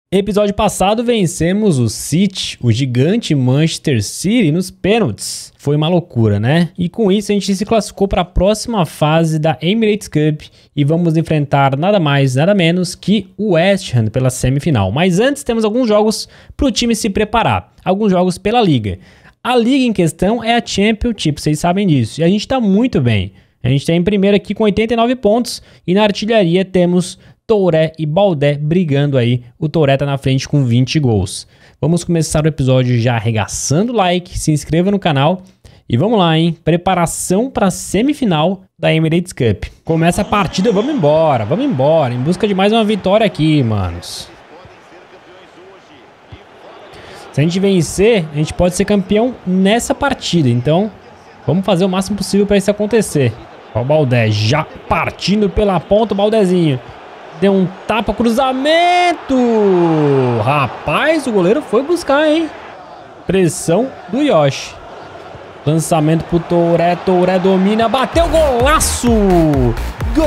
Episódio passado vencemos o City, o gigante Manchester City, nos pênaltis. Foi uma loucura, né? E com isso a gente se classificou para a próxima fase da Emirates Cup e vamos enfrentar nada mais, nada menos que o West Ham pela semifinal. Mas antes temos alguns jogos para o time se preparar, alguns jogos pela Liga. A Liga em questão é a Championship, vocês sabem disso, e a gente está muito bem. A gente está em primeiro aqui com 89 pontos e na artilharia temos Touré e Balde brigando aí. O Touré tá na frente com 20 gols. Vamos começar o episódio já arregaçando o like, se inscreva no canal e vamos lá, hein? Preparação para a semifinal da Emirates Cup. Começa a partida, vamos embora, em busca de mais uma vitória aqui, manos. Se a gente vencer, a gente pode ser campeão nessa partida, então vamos fazer o máximo possível para isso acontecer. Ó, o Balde já partindo pela ponta, o Baldezinho. Deu um tapa, cruzamento. Rapaz, o goleiro foi buscar, hein? Pressão do Yoshi. Lançamento pro Touré. Touré domina, bateu, golaço. Gol!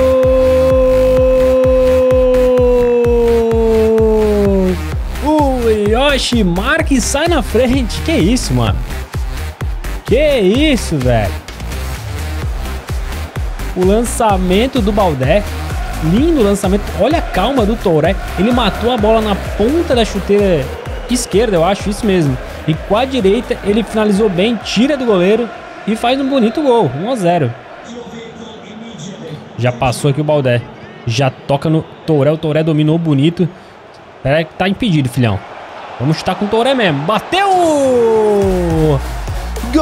O Yoshi marca e sai na frente. Que isso, mano? Que isso, velho? O lançamento do Balde. Lindo lançamento, olha a calma do Touré. Ele matou a bola na ponta da chuteira esquerda, eu acho, isso mesmo. E com a direita ele finalizou bem, tira do goleiro e faz um bonito gol, 1-0. Já passou aqui o Balde. Já toca no Touré, o Touré dominou bonito. É que tá impedido, filhão. Vamos chutar com o Touré mesmo. Bateu! Gol!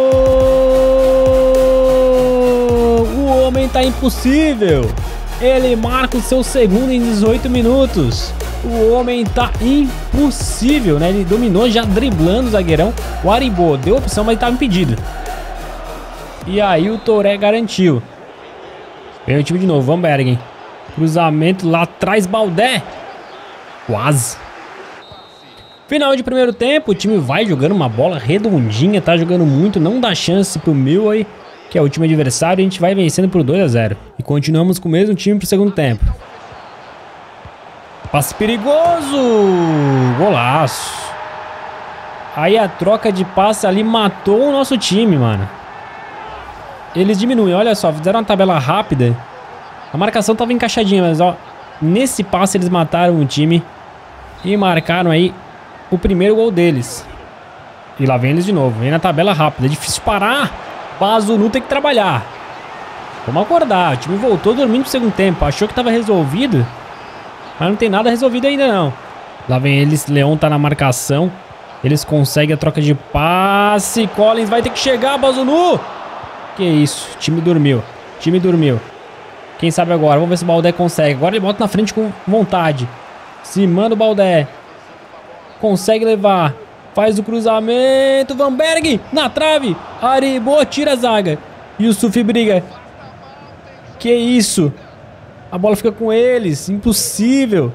O homem tá impossível. Ele marca o seu segundo em 18 minutos. O homem tá impossível, né? Ele dominou já driblando o zagueirão. O Aribo deu opção, mas ele tava impedido. E aí o Touré garantiu. Vem o time de novo, Van Bergen. Cruzamento lá atrás, Balde. Quase. Final de primeiro tempo, o time vai jogando uma bola redondinha, tá jogando muito, não dá chance pro Millwall, que é o time adversário, e a gente vai vencendo por 2-0. E continuamos com o mesmo time pro segundo tempo. Passe perigoso! Golaço! Aí a troca de passe ali matou o nosso time, mano. Eles diminuem, olha só, fizeram uma tabela rápida. A marcação tava encaixadinha, mas ó, nesse passe eles mataram o time e marcaram aí o primeiro gol deles. E lá vem eles de novo, vem na tabela rápida, é difícil parar. Bazunu tem que trabalhar. Vamos acordar. O time voltou dormindo pro segundo tempo. Achou que tava resolvido, mas não tem nada resolvido ainda não. Lá vem eles. Leão tá na marcação. Eles conseguem a troca de passe. Collins vai ter que chegar, Bazunu. Que isso. O time dormiu. O time dormiu. Quem sabe agora. Vamos ver se o Balde consegue. Agora ele bota na frente com vontade. Se manda o Balde. Consegue levar. Faz o cruzamento, Van Bergen na trave, Aribo tira a zaga, Yusuf briga. Que isso? A bola fica com eles, impossível.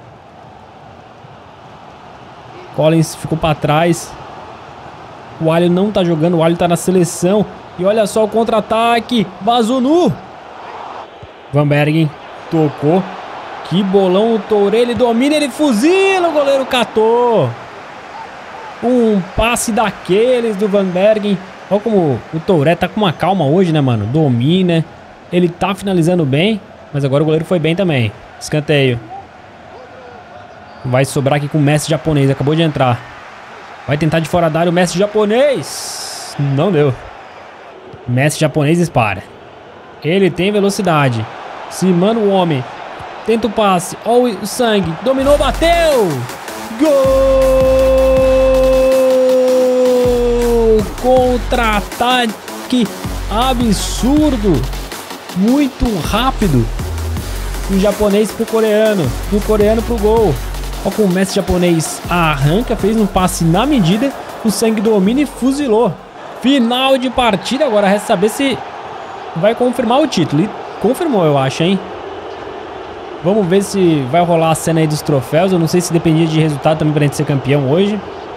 Collins ficou para trás. O Alho não tá jogando, o Alho tá na seleção. E olha só o contra-ataque, Bazunu. Van Bergen tocou. Que bolão o Touré, ele domina, ele fuzila, o goleiro catou. Um passe daqueles do Van Bergen. Olha como o Touré tá com uma calma hoje, né, mano? Domina. Ele tá finalizando bem. Mas agora o goleiro foi bem também. Escanteio. Vai sobrar aqui com o Messi japonês. Acabou de entrar. Vai tentar de fora da área o Messi japonês. Não deu. Messi japonês dispara. Ele tem velocidade. Se manda o homem. Tenta o passe. Olha o sangue. Dominou, bateu. Gol! Contra-ataque absurdo, muito rápido, do japonês pro coreano, do coreano pro gol. Olha como o Messi japonês arranca, fez um passe na medida, o sangue domina e fuzilou. Final de partida, agora resta saber se vai confirmar o título. E confirmou, eu acho, hein? Vamos ver se vai rolar a cena aí dos troféus. Eu não sei se dependia de resultado também pra gente ser campeão hoje.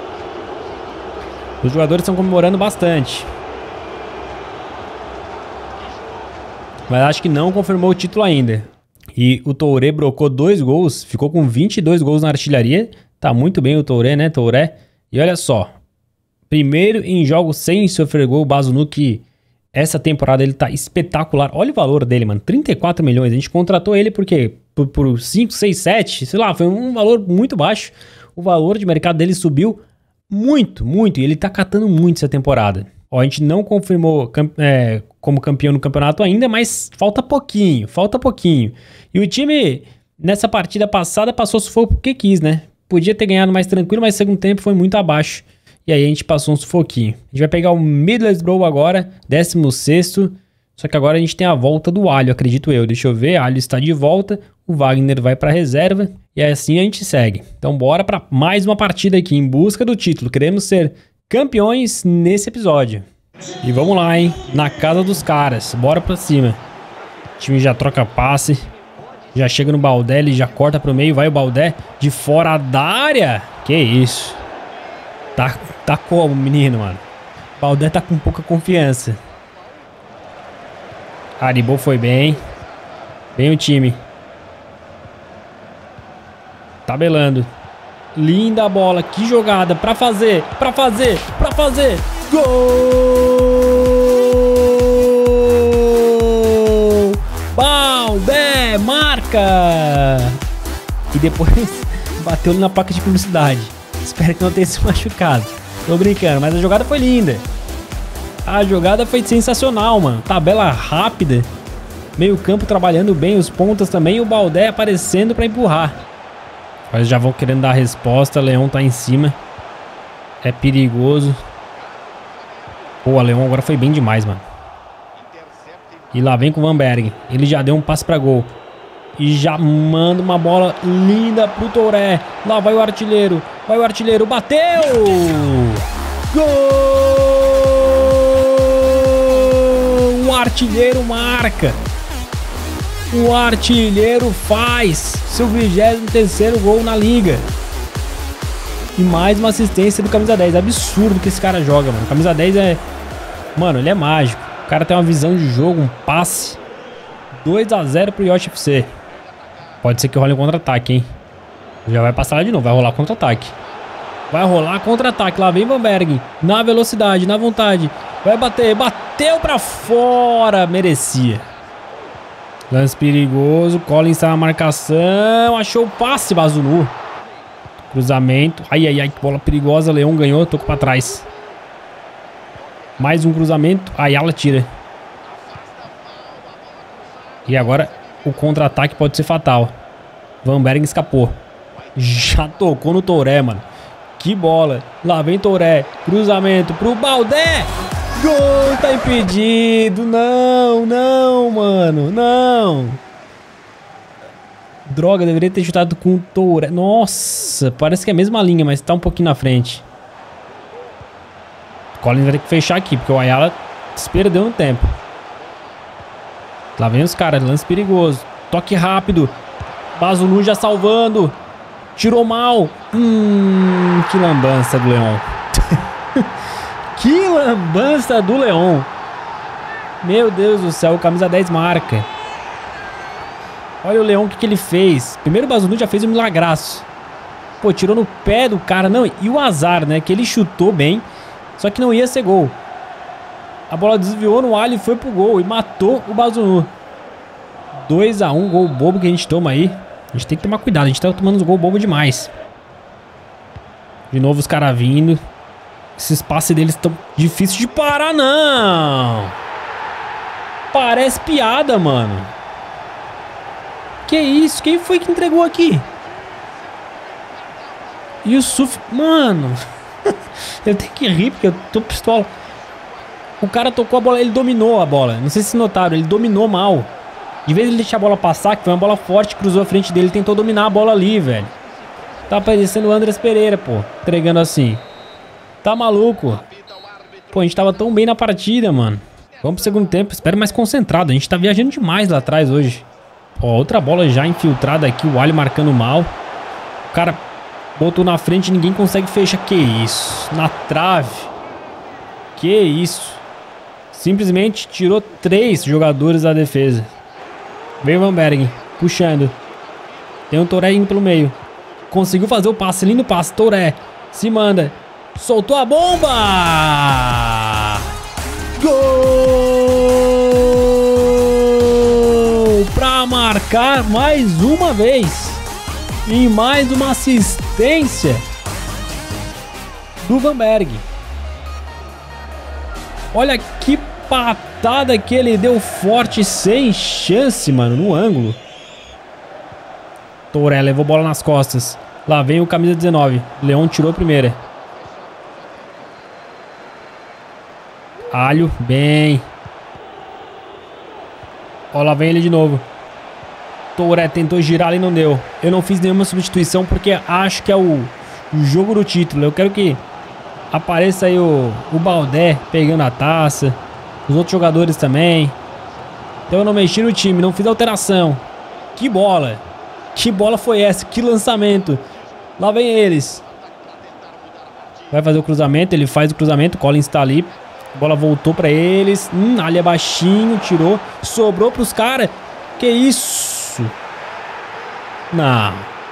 Os jogadores estão comemorando bastante. Mas acho que não confirmou o título ainda. E o Touré brocou 2 gols, ficou com 22 gols na artilharia. Tá muito bem o Touré, né, Touré? E olha só, primeiro em jogos sem sofrer gol, o Bazunu, que essa temporada ele tá espetacular. Olha o valor dele, mano, 34 milhões. A gente contratou ele porque por 5, 6, 7, sei lá, foi um valor muito baixo. O valor de mercado dele subiu muito, muito, e ele tá catando muito essa temporada. Ó, a gente não confirmou como campeão no campeonato ainda, mas falta pouquinho, falta pouquinho. E o time, nessa partida passada, passou sufoco porque quis, né? Podia ter ganhado mais tranquilo, mas no segundo tempo foi muito abaixo. E aí a gente passou um sufoquinho. A gente vai pegar o Middlesbrough agora, 16º. Só que agora a gente tem a volta do Alho, acredito eu. Deixa eu ver, Alho está de volta, o Wagner vai para reserva. E assim a gente segue. Então bora para mais uma partida aqui em busca do título. Queremos ser campeões nesse episódio. E vamos lá, hein? Na casa dos caras. Bora pra cima. O time já troca passe. Já chega no Baldé, ele já corta pro meio. Vai o Baldé de fora da área. Que isso. Tá como, menino, mano? O Baldé tá com pouca confiança. Aribô foi bem. Bem o time. Tabelando. Linda a bola. Que jogada. Pra fazer. Gol! Baldé marca! E depois bateu na placa de publicidade. Espero que não tenha se machucado. Tô brincando, mas a jogada foi linda. A jogada foi sensacional, mano. Tabela rápida. Meio campo trabalhando bem, os pontas também. E o Baldé aparecendo pra empurrar. Mas já vão querendo dar a resposta. Leão tá em cima. É perigoso. Pô, a Leão agora foi bem demais, mano. E lá vem com o Van Bergen. Ele já deu um passe pra gol. E já manda uma bola linda pro Touré. Lá vai o artilheiro. Bateu! Gol! O artilheiro marca. O artilheiro faz seu 23º gol na liga. E mais uma assistência do camisa 10. Absurdo que esse cara joga, mano. Camisa 10 é... Mano, ele é mágico. O cara tem uma visão de jogo, um passe. 2-0 pro Yoshi FC. Pode ser que role um contra-ataque, hein? Já vai passar lá de novo. Vai rolar contra-ataque. Lá vem Van Bergen. Na velocidade, na vontade. Vai bater. Bateu pra fora. Merecia. Lance perigoso. Collins tá na marcação. Achou o passe, Bazunu. Cruzamento. Ai, que bola perigosa. Leão ganhou. Tocou pra trás. Mais um cruzamento. Ayala tira. E agora o contra-ataque pode ser fatal. Van Bergen escapou. Já tocou no Touré, mano. Que bola. Lá vem Touré. Cruzamento pro Baldé. Gol, tá impedido. Não, mano. Não. Droga, deveria ter chutado com o Touré. Nossa, parece que é a mesma linha, mas tá um pouquinho na frente. Collins vai ter que fechar aqui, porque o Ayala se perdeu no tempo. Lá vem os caras, lance perigoso. Toque rápido. Bazunu já salvando. Tirou mal. Que lambança do Leão. Que lambança do Leão. Meu Deus do céu, o camisa 10 marca. Olha o Leão, o que ele fez. Primeiro o Bazunu já fez um milagraço. Pô, tirou no pé do cara. Não, e o azar, né? Que ele chutou bem. Só que não ia ser gol. A bola desviou no alho e foi pro gol. E matou o Bazunu. 2-1, gol bobo que a gente toma aí. A gente tem que tomar cuidado. A gente tá tomando uns gol bobo demais. De novo os caras vindo. Esses passes deles estão difíceis de parar, não. Parece piada, mano. Que isso? Quem foi que entregou aqui? Yusuf, mano. Eu tenho que rir porque eu tô pistola. O cara tocou a bola, ele dominou a bola. Não sei se notaram, ele dominou mal. De vez ele deixar a bola passar, que foi uma bola forte, cruzou a frente dele, tentou dominar a bola ali, velho. Tá parecendo o Andrés Pereira, pô, entregando assim. Tá maluco? Pô, a gente tava tão bem na partida, mano. Vamos pro segundo tempo, espero mais concentrado. A gente tá viajando demais lá atrás hoje. Ó, outra bola já infiltrada aqui, o Alho marcando mal. O cara botou na frente e ninguém consegue fechar. Que isso? Na trave. Que isso? Simplesmente tirou 3 jogadores da defesa. Veio o Van Bergen. Puxando. Tem o Touré indo pelo meio. Conseguiu fazer o passe, lindo passe. Touré se manda. Soltou a bomba! Gol! Pra marcar mais uma vez. E mais uma assistência do Vanberg. Olha que patada que ele deu forte, sem chance, mano, no ângulo. Touré levou bola nas costas. Lá vem o camisa 19. Leão tirou a primeira. Alho, bem. Ó, lá vem ele de novo. Touré tentou girar ali e não deu. Eu não fiz nenhuma substituição porque acho que é o jogo do título. Eu quero que apareça aí o Baldé pegando a taça. Os outros jogadores também. Então eu não mexi no time, não fiz alteração. Que bola! Que bola foi essa? Que lançamento! Lá vem eles. Vai fazer o cruzamento, ele faz o cruzamento. Collins tá ali. A bola voltou pra eles. Ali é baixinho, tirou. Sobrou pros caras. Que isso? Não.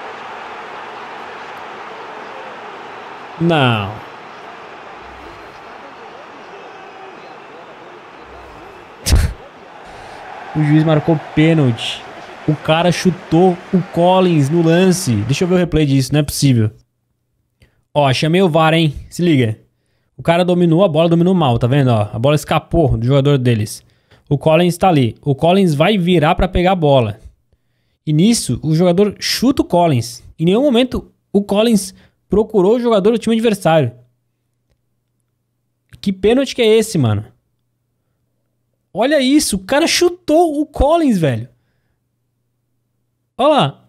Não. O juiz marcou pênalti. O cara chutou o Collins no lance. Deixa eu ver o replay disso, não é possível. Ó, chamei o VAR, hein? Se liga. O cara dominou, a bola dominou mal, tá vendo? Ó, a bola escapou do jogador deles. O Collins tá ali. O Collins vai virar pra pegar a bola. E nisso, o jogador chuta o Collins. Em nenhum momento, o Collins procurou o jogador do time adversário. Que pênalti que é esse, mano? Olha isso, o cara chutou o Collins, velho. Olha lá.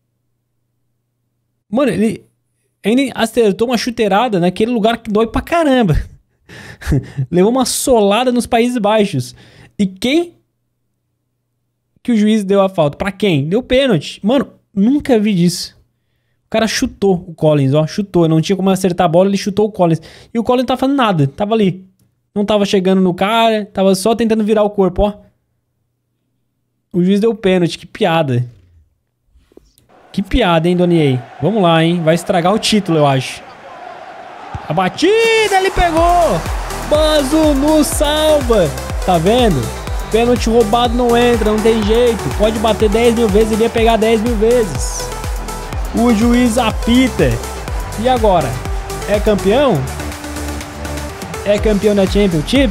Mano, ele ainda acertou uma chuteirada naquele lugar que dói pra caramba. Levou uma solada nos Países Baixos. E quem que o juiz deu a falta? Pra quem? Deu pênalti. Mano, nunca vi disso. O cara chutou o Collins, ó. Chutou. Não tinha como acertar a bola, ele chutou o Collins. E o Collins não tava fazendo nada. Tava ali. Não tava chegando no cara. Tava só tentando virar o corpo, ó. O juiz deu pênalti. Que piada. Que piada, hein, Donier? Vamos lá, hein? Vai estragar o título, eu acho. A batida, ele pegou! Basu no salva! Tá vendo? Pênalti roubado não entra, não tem jeito. Pode bater 10 mil vezes, ele ia pegar 10 mil vezes. O juiz apita. E agora? É campeão? É campeão da Championship?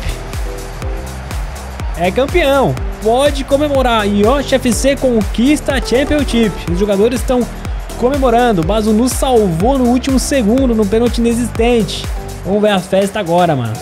É campeão. Pode comemorar. Yoshi FC conquista a Championship. Os jogadores estão comemorando. Bazunu salvou no último segundo, no pênalti inexistente. Vamos ver a festa agora, mano.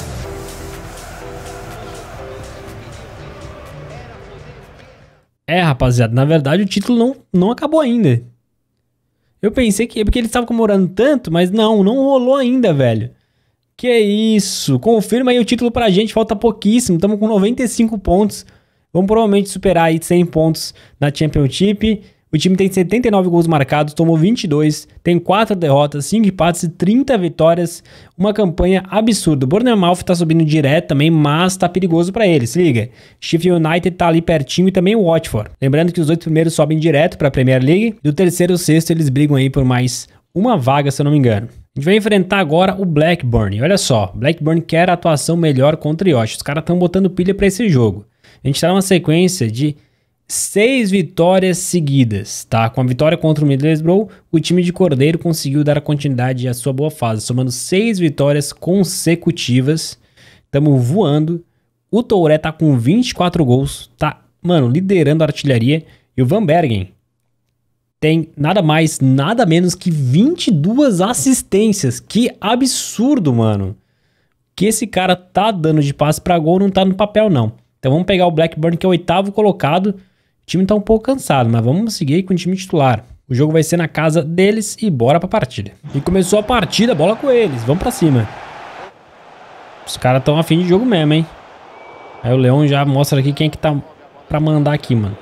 É, rapaziada, na verdade o título não acabou ainda. Eu pensei que é porque eles estavam comemorando tanto, mas não rolou ainda, velho. Que isso? Confirma aí o título pra gente, falta pouquíssimo. Estamos com 95 pontos. Vamos provavelmente superar aí 100 pontos na Championship. O time tem 79 gols marcados, tomou 22, tem 4 derrotas, 5 empates e 30 vitórias. Uma campanha absurda. O Bournemouth tá subindo direto também, mas tá perigoso pra eles. Se liga, Sheffield United tá ali pertinho e também o Watford. Lembrando que os 8 primeiros sobem direto pra Premier League. Do terceiro ao sexto eles brigam aí por mais uma vaga, se eu não me engano. A gente vai enfrentar agora o Blackburn. Olha só, Blackburn quer a atuação melhor contra o Yoshi. Os caras estão botando pilha pra esse jogo. A gente tá numa sequência de 6 vitórias seguidas, tá? Com a vitória contra o Middlesbrough, o time de Cordeiro conseguiu dar continuidade à sua boa fase, somando 6 vitórias consecutivas. Tamo voando. O Touré tá com 24 gols, tá, mano, liderando a artilharia. E o Van Bergen tem nada mais, nada menos que 22 assistências. Que absurdo, mano. Que esse cara tá dando de passe pra gol não tá no papel, não. Então vamos pegar o Blackburn, que é o 8º colocado. O time tá um pouco cansado, mas vamos seguir aí com o time titular. O jogo vai ser na casa deles e bora pra partida. E começou a partida, bola com eles. Vamos pra cima. Os caras tão afim de jogo mesmo, hein? Aí o Leão já mostra aqui quem é que tá pra mandar aqui, mano.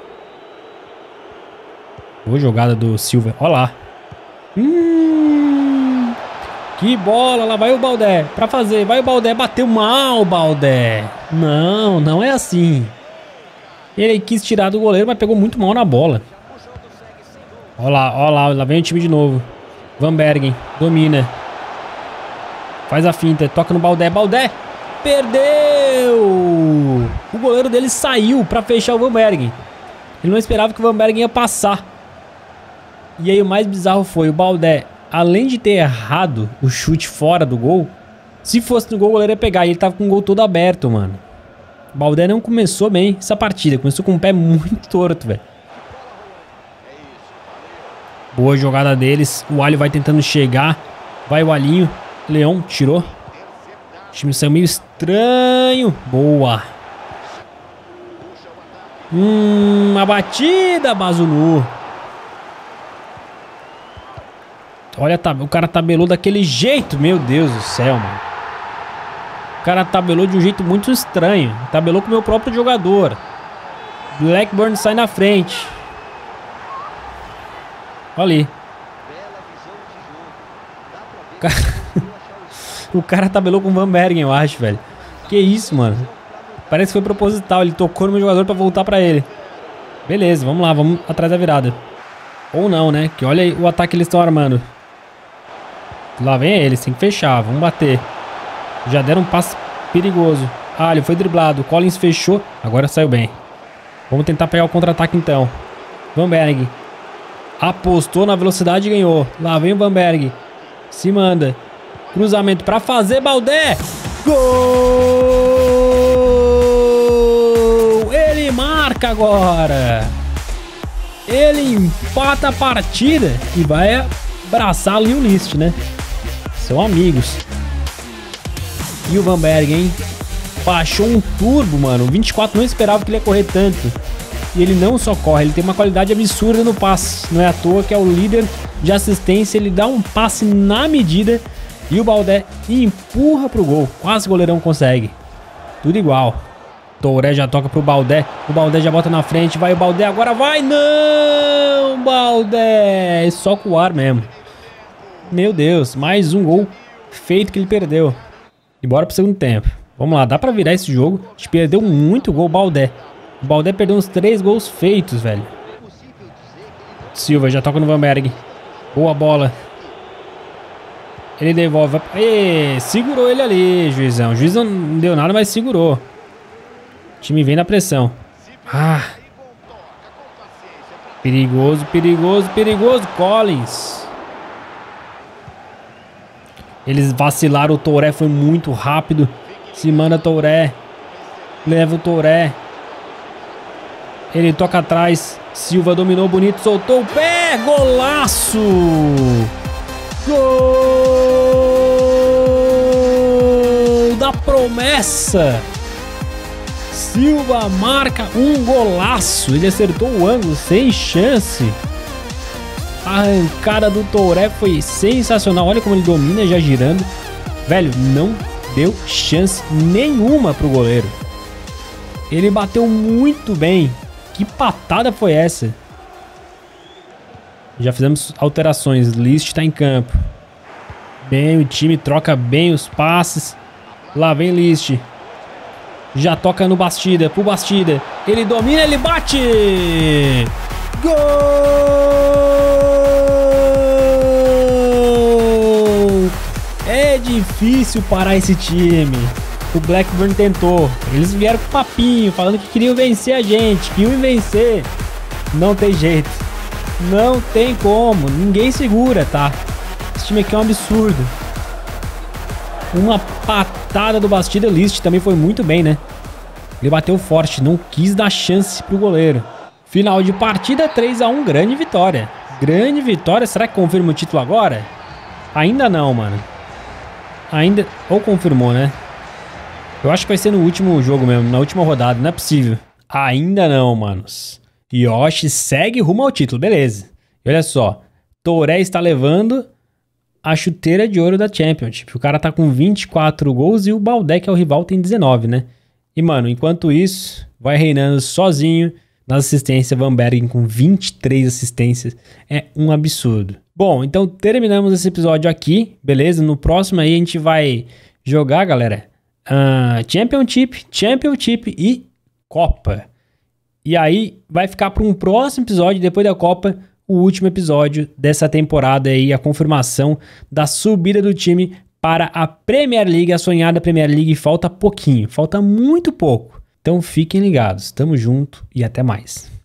Boa jogada do Silva. Olha lá. Que bola. Lá vai o Baldé pra fazer. Vai o Baldé. Bateu mal o Baldé. Não é assim. Ele quis tirar do goleiro, mas pegou muito mal na bola. Ó lá vem o time de novo. Van Bergen, domina. Faz a finta, toca no Baldé. Baldé, perdeu! O goleiro dele saiu pra fechar o Van Bergen. Ele não esperava que o Van Bergen ia passar. E aí o mais bizarro foi, o Baldé, além de ter errado o chute fora do gol, se fosse no gol o goleiro ia pegar. E ele tava com o gol todo aberto, mano. O Baldé não começou bem essa partida. Começou com um pé muito torto, velho. Boa jogada deles. O Alho vai tentando chegar. Vai o Alinho. Leão tirou. O time saiu meio estranho. Boa. A batida, Bazunu. Olha, o cara tabelou daquele jeito. Meu Deus do céu, mano. O cara tabelou de um jeito muito estranho. Tabelou com o meu próprio jogador. Blackburn sai na frente. Olha ali. O cara tabelou com o Van Bergen, eu acho, velho. Que isso, mano. Parece que foi proposital. Ele tocou no meu jogador pra voltar pra ele. Beleza, vamos lá. Vamos atrás da virada. Ou não, né? Que olha aí o ataque que eles estão armando. Lá vem eles. Tem que fechar. Vamos bater. Já deram um passe perigoso. Ah, ele foi driblado. Collins fechou. Agora saiu bem. Vamos tentar pegar o contra-ataque então. Van Bergen. Apostou na velocidade e ganhou. Lá vem o Van Bergen. Se manda. Cruzamento pra fazer, Baldé. Gol! Ele marca agora. Ele empata a partida e vai abraçar ali o List, né? São amigos. E o Van Bergen, hein? Baixou um turbo, mano. O 24 não esperava que ele ia correr tanto. E ele não só corre, ele tem uma qualidade absurda no passe. Não é à toa que é o líder de assistência. Ele dá um passe na medida e o Baldé empurra pro gol. Quase o goleirão consegue. Tudo igual. Touré já toca pro Baldé. O Baldé já bota na frente. Vai o Baldé, agora vai. Não, Baldé. É só com o ar mesmo. Meu Deus, mais um gol feito que ele perdeu. E bora pro segundo tempo. Vamos lá, dá pra virar esse jogo. A gente perdeu muito gol, Baldé. O Baldé perdeu uns 3 gols feitos, velho. Silva já toca no Van Bergen. Boa bola. Ele devolve. Ê, segurou ele ali, juizão. O juiz não deu nada, mas segurou. O time vem na pressão. Ah. Perigoso, perigoso, perigoso. Collins. Eles vacilaram. O Touré foi muito rápido. Se manda Touré. Leva o Touré. Ele toca atrás. Silva dominou bonito. Soltou o pé. Golaço. Gol da promessa. Silva marca um golaço. Ele acertou o ângulo sem chance. A arrancada do Touré foi sensacional. Olha como ele domina já girando. Velho, não deu chance nenhuma pro goleiro. Ele bateu muito bem. Que patada foi essa? Já fizemos alterações. List está em campo. Bem, o time troca bem os passes. Lá vem List. Já toca no Bastida. Pro Bastida. Ele domina, ele bate! Gol! É difícil parar esse time. O Blackburn tentou. Eles vieram com papinho, falando que queriam vencer a gente, que iam vencer. Não tem jeito. Não tem como. Ninguém segura, tá? Esse time aqui é um absurdo. Uma patada do Bastida. List também foi muito bem, né? Ele bateu forte, não quis dar chance pro goleiro. Final de partida, 3 a 1, grande vitória. Grande vitória. Será que confirma o título agora? Ainda não, mano. Ainda... Ou confirmou, né? Eu acho que vai ser no último jogo mesmo, na última rodada, não é possível. Ainda não, manos. Yoshi segue rumo ao título, beleza. E olha só, Touré está levando a chuteira de ouro da Championship. O cara tá com 24 gols e o Baldé, que é o rival, tem 19, né? E, mano, enquanto isso, vai reinando sozinho nas assistências, Van Bergen com 23 assistências. É um absurdo. Bom, então terminamos esse episódio aqui, beleza? No próximo aí a gente vai jogar, galera, Championship e Copa. E aí vai ficar para um próximo episódio, depois da Copa, o último episódio dessa temporada aí, a confirmação da subida do time para a Premier League, a sonhada Premier League. Falta pouquinho, falta muito pouco. Então fiquem ligados, tamo junto e até mais.